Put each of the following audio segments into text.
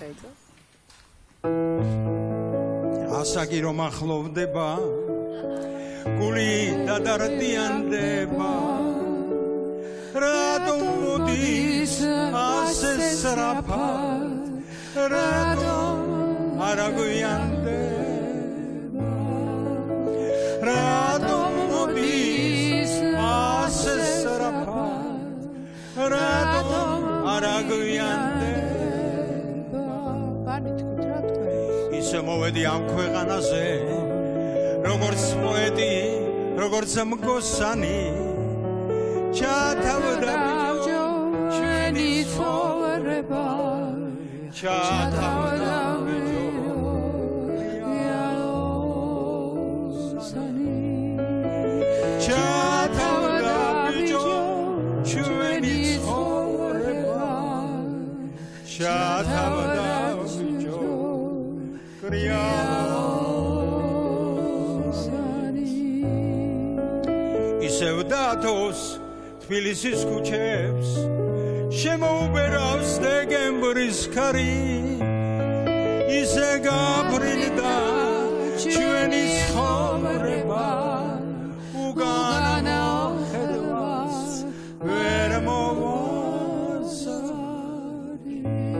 შეიძლება. ასაკი რომ ახლოვდება, გული დადარდიანდება. რატომ მოდის ასე სწრაფად, რატომ არ აგვიანდება, რატომ მოდის ასე სწრაფად, რატომ არ აგვიანდება. ისე მოვედი ამ ქვეყანაზე, როგორც პოეტი, როგორც მგოსანი, ჩათავდა ბიჭო ჩვენი ცხოვრება, ჩათავდა ბიჭო ჩათავდა ბიჭო ჩვენი ცხოვრება, ჩათავდა ბიჭო ისევ დათოს თბილისის ქუჩებს, შემოუბერავს დეკემბრის ქარი, ისე გაფრინდა ჩვენი ცხოვრება, უგანო ხედვას ვერ მოვასწარი.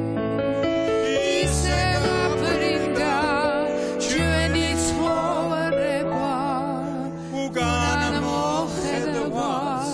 ისე გაფრინდა ჩვენი ცხოვრება, უგანო ხედვას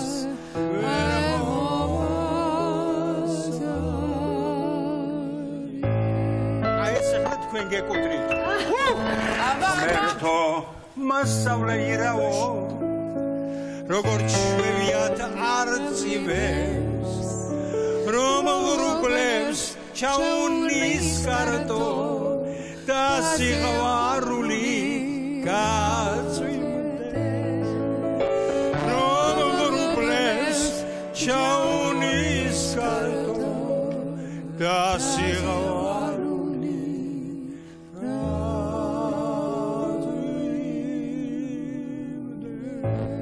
გეკუთვნით. მერტო მასწავლე ირაო, როგორ ჩვევიათ არწივებს, რომ ღრუბლებს ჩაუნისკარტო და სიყვარული გაწვიმდეს, რომ ღრუბლებს ჩაუნისკარტო და სიყვარული gazimdes.